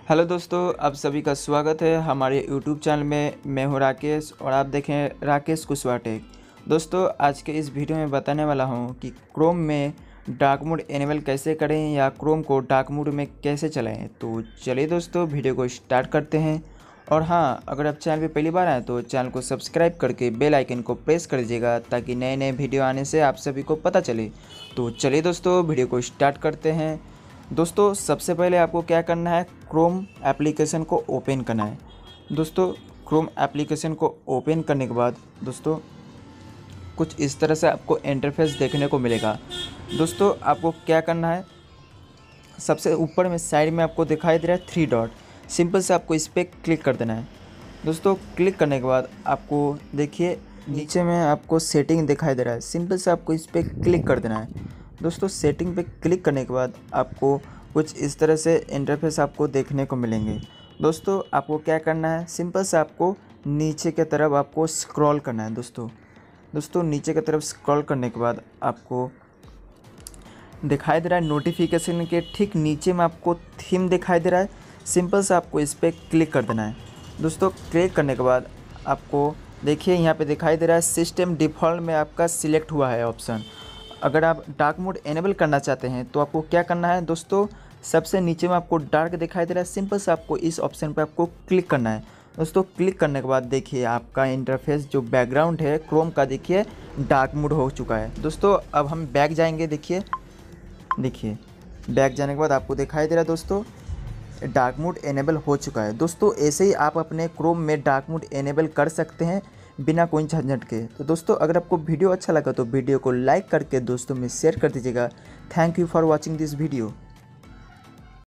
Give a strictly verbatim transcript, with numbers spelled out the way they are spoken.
Hello दोस्तों, आप सभी का स्वागत है हमारे यूट्यूब चैनल में। मैं हूं राकेश और आप देखें राकेश कुशवाहा टेक। दोस्तों, आज के इस वीडियो में बताने वाला हूं कि क्रोम में डार्क मोड इनेबल कैसे करें या क्रोम को डार्क मोड में कैसे चलाएं। तो चलिए दोस्तों, वीडियो को स्टार्ट करते हैं। और हाँ, अगर आप चैनल पर पहली बार आए तो चैनल को सब्सक्राइब करके बेल आइकन को प्रेस कर दीजिएगा ताकि नए नए वीडियो आने से आप सभी को पता चले। तो चलिए दोस्तों, वीडियो को स्टार्ट करते हैं। दोस्तों, सबसे पहले आपको क्या करना है, क्रोम एप्लीकेशन को ओपन करना है। दोस्तों, क्रोम एप्लीकेशन को ओपन करने के बाद दोस्तों कुछ इस तरह से आपको इंटरफेस देखने को मिलेगा। दोस्तों, आपको क्या करना है, सबसे ऊपर में साइड में आपको दिखाई दे रहा है थ्री डॉट, सिंपल से आपको इस पर क्लिक कर देना है। दोस्तों, क्लिक करने के बाद आपको देखिए नीचे में आपको सेटिंग दिखाई दे रहा है, सिंपल से आपको इस पर क्लिक कर देना है। दोस्तों, सेटिंग पे क्लिक करने के बाद आपको कुछ इस तरह से इंटरफेस आपको देखने को मिलेंगे। दोस्तों, आपको क्या करना है, सिंपल से आपको नीचे की तरफ आपको स्क्रॉल करना है। दोस्तों दोस्तों नीचे की तरफ स्क्रॉल करने के बाद आपको दिखाई दे रहा है नोटिफिकेशन के ठीक नीचे में आपको थीम दिखाई दे रहा है, सिंपल से आपको इस पर क्लिक कर देना है। दोस्तों, क्लिक करने के बाद आपको देखिए यहाँ पे दिखाई दे रहा है सिस्टम डिफ़ॉल्ट में आपका सिलेक्ट हुआ है ऑप्शन। अगर आप डार्क मोड इनेबल करना चाहते हैं तो आपको क्या करना है, दोस्तों सबसे नीचे में आपको डार्क दिखाई दे रहा है, सिंपल से आपको इस ऑप्शन पर आपको क्लिक करना है। दोस्तों, क्लिक करने के बाद देखिए आपका इंटरफेस जो बैकग्राउंड है क्रोम का देखिए डार्क मोड हो चुका है। दोस्तों, अब हम बैक जाएंगे। देखिए देखिए बैक जाने के बाद आपको दिखाई दे रहा है दोस्तों डार्क मोड इनेबल हो चुका है। दोस्तों, ऐसे ही आप अपने क्रोम में डार्क मोड इनेबल कर सकते हैं बिना कोई झंझट के। तो दोस्तों, अगर आपको वीडियो अच्छा लगा तो वीडियो को लाइक करके दोस्तों में शेयर कर दीजिएगा। Thank you for watching this video.